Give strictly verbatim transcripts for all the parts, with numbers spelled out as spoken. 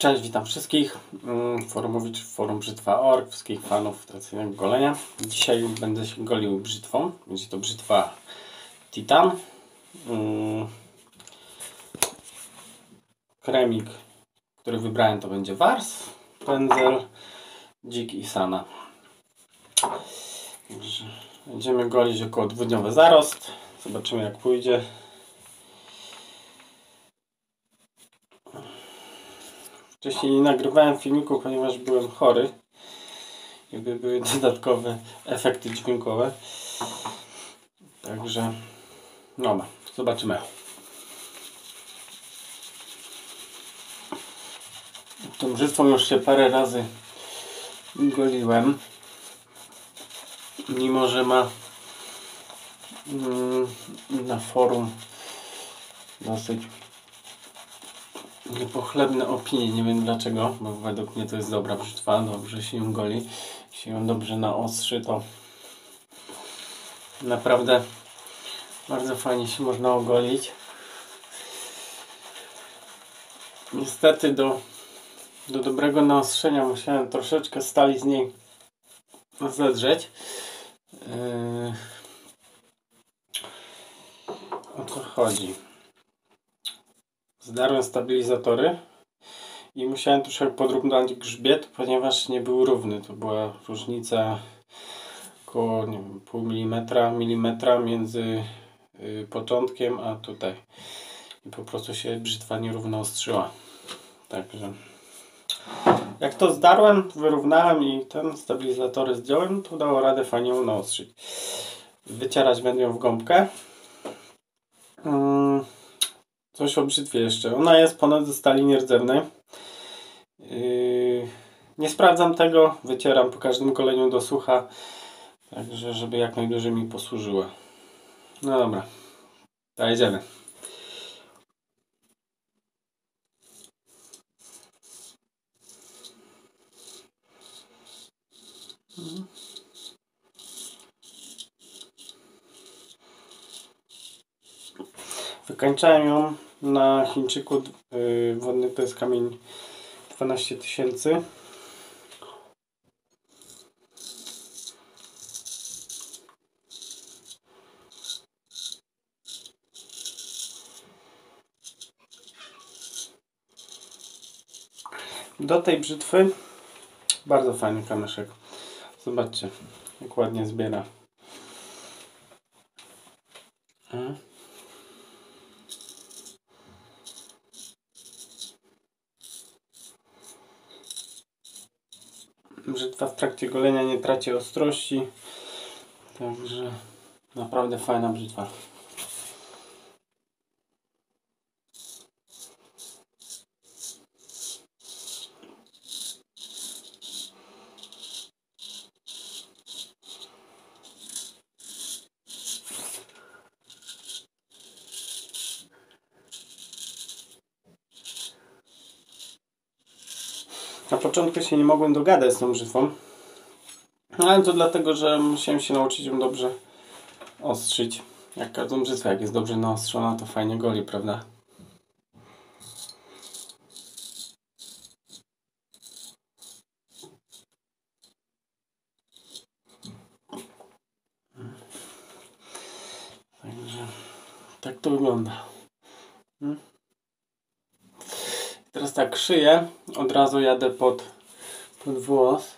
Cześć, witam wszystkich. Forumowicz, forum brzytwa kropka org, wszystkich fanów tradycyjnego golenia. Dzisiaj będę się golił brzytwą. Będzie to brzytwa Titan. Kremik, który wybrałem, to będzie Wars, pędzel, dzik i sana. Będziemy golić około dwudniowy zarost. Zobaczymy, jak pójdzie. Wcześniej nie nagrywałem filmiku, ponieważ byłem chory i były dodatkowe efekty dźwiękowe. Także no, zobaczymy. Tą brzytwą już się parę razy goliłem, mimo że ma mm, na forum dosyć niepochlebne opinie. Nie wiem dlaczego, bo według mnie to jest dobra brzytwa, dobrze się ją goli. Jeśli ją dobrze naostrzy, to naprawdę bardzo fajnie się można ogolić. Niestety do, do dobrego naostrzenia musiałem troszeczkę stali z niej zedrzeć. Yy, o co chodzi? Zdarłem stabilizatory i musiałem troszkę podrównać grzbiet, ponieważ nie był równy. To była różnica około, nie wiem, pół milimetra, milimetra między y, początkiem a tutaj. I po prostu się brzytwa nierówno ostrzyła. Także jak to zdarłem, wyrównałem i ten stabilizatory zdjąłem, to dało radę fajnie ją naostrzyć. Wycierać będę ją w gąbkę. Hmm. Coś o brzytwie jeszcze. Ona jest ponad ze stali nierdzewnej. Yy, nie sprawdzam tego. Wycieram po każdym goleniu do sucha. Także, żeby jak najdłużej mi posłużyła. No dobra. To jedziemy. Wykańczałem ją na Chińczyku. Yy, wodny to jest kamień dwanaście tysięcy. Do tej brzytwy bardzo fajny kamyszek. Zobaczcie, jak ładnie zbiera. Brzytwa w trakcie golenia nie traci ostrości. Także naprawdę fajna brzytwa. Na początku się nie mogłem dogadać z tą brzytwą, ale to dlatego, że musiałem się nauczyć ją dobrze ostrzyć. Jak każdą brzytwę, jak jest dobrze naostrzona, to fajnie goli, prawda? Także tak to wygląda. Teraz tak, szyję, od razu jadę pod, pod włos.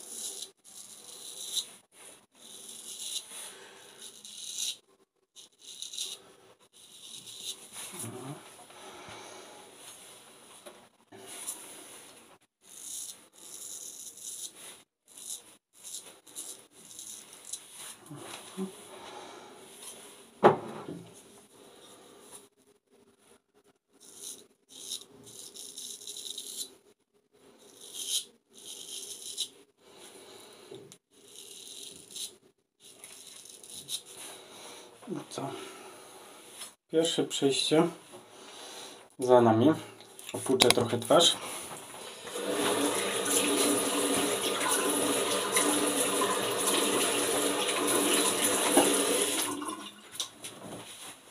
Co? Pierwsze przejście za nami. Opłuczę trochę twarz.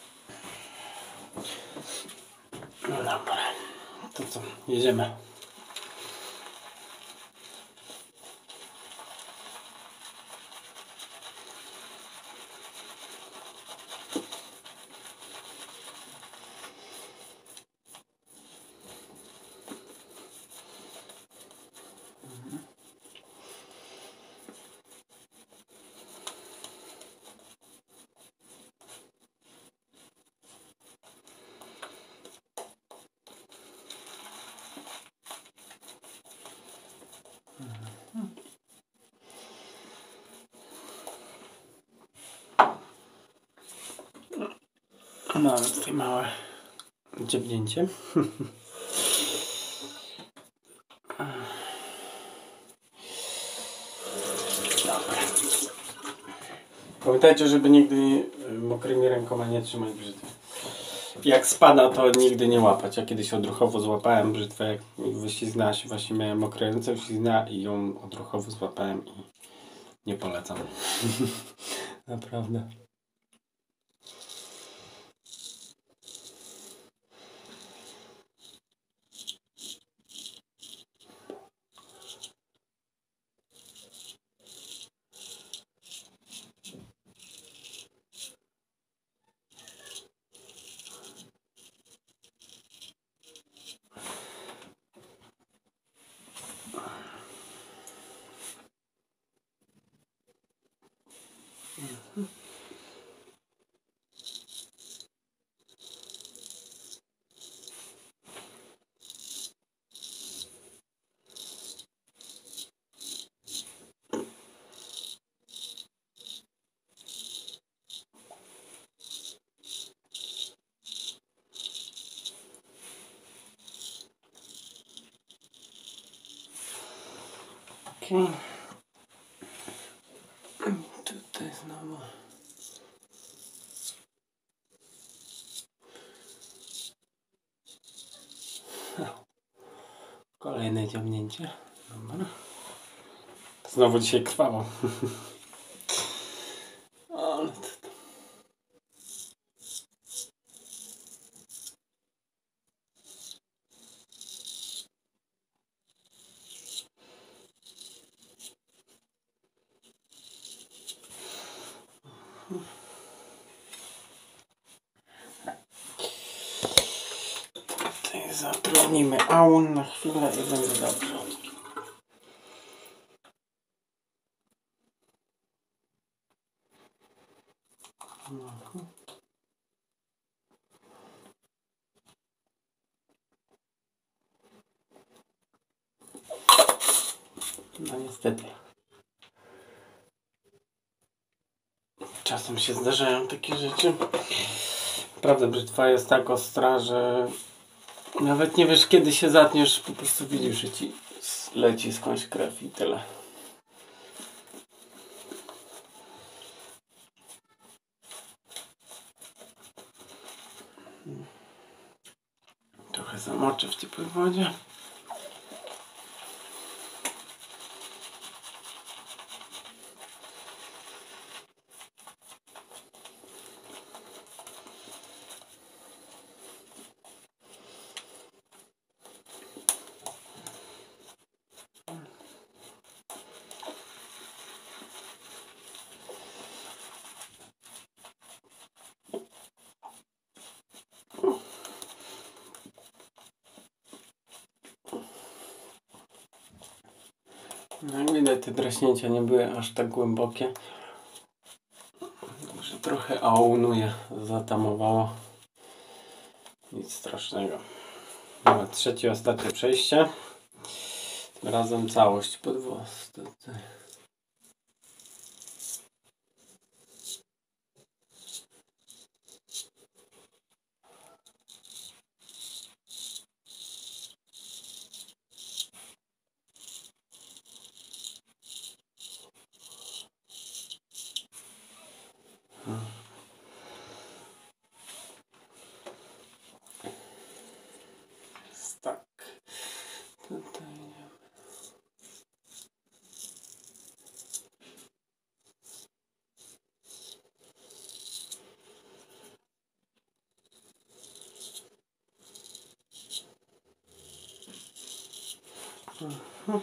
No dobra, to co? Jedziemy. Mamy tutaj małe dziebnięcie. Dobra. Pamiętajcie, żeby nigdy mokrymi rękoma nie trzymać brzytwy. Jak spada, to nigdy nie łapać. Ja kiedyś odruchowo złapałem brzytwę, jak wyśliznęła się, właśnie miałem mokre ręce, wyśliznęła i ją odruchowo złapałem i nie polecam. Naprawdę. Mhm. Okay. Tutaj znowu. Kolejne ciągnięcie. Dobra. Znowu dzisiaj krwawo. Ale to... Tutaj zatrudnimy aun na chwilę i będzie dobrze. Mhm. No niestety. Czasem się zdarzają takie rzeczy. Naprawdę brzytwa jest tak ostra, że nawet nie wiesz kiedy się zatniesz, po prostu widzisz, że ci leci skądś krew i tyle. Trochę zamoczę w ciepłej wodzie. No jak widać, te draśnięcia nie były aż tak głębokie. Także trochę aunuje, zatamowało. Nic strasznego. Dobra, trzecie, ostatnie przejście. Tym razem całość pod włos. Tutaj. Tak. Tutaj nie. Mhm.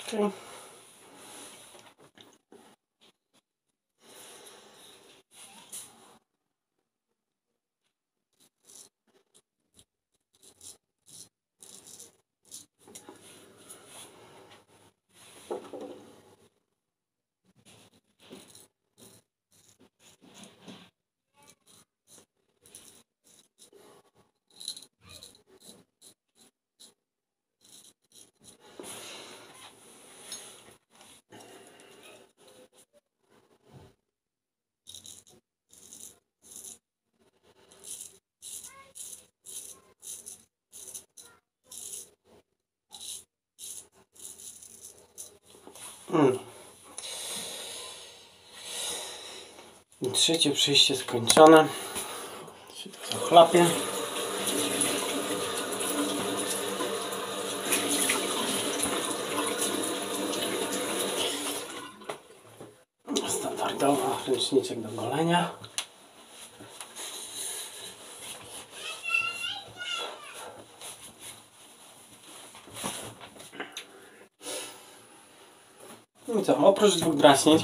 Okay. Hmm. Trzecie przejście skończone. Się to zachlapie. Standardowo ręczniczek do golenia. I co, oprócz dwóch draśnięć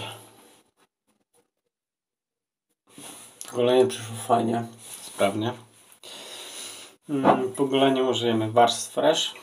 golenie przyszło fajnie, sprawnie. Po goleniu użyjemy Wars Fresh.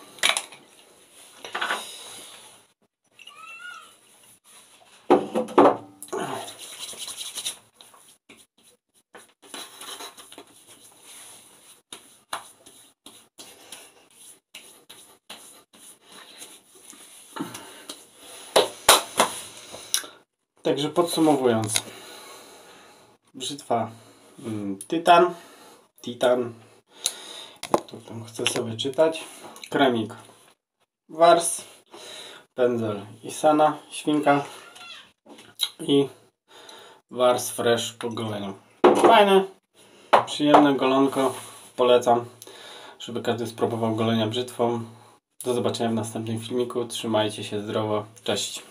Także podsumowując, brzytwa Tytan, Titan, jak to tam chcę sobie czytać, kremik Wars, pędzel Isana, świnka i Wars Fresh po goleniu. Fajne, przyjemne golonko, polecam, żeby każdy spróbował golenia brzytwą. Do zobaczenia w następnym filmiku, trzymajcie się zdrowo, cześć!